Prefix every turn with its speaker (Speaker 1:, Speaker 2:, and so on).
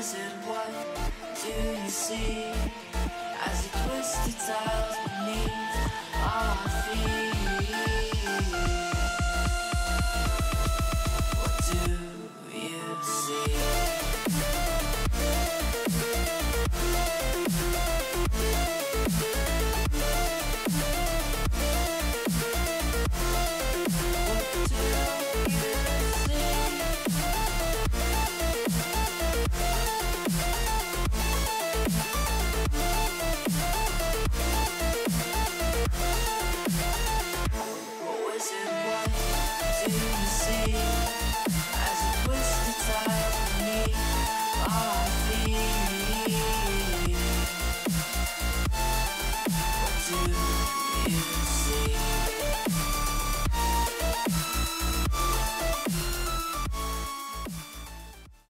Speaker 1: is it? What do you see as you twist the tiles beneath our feet?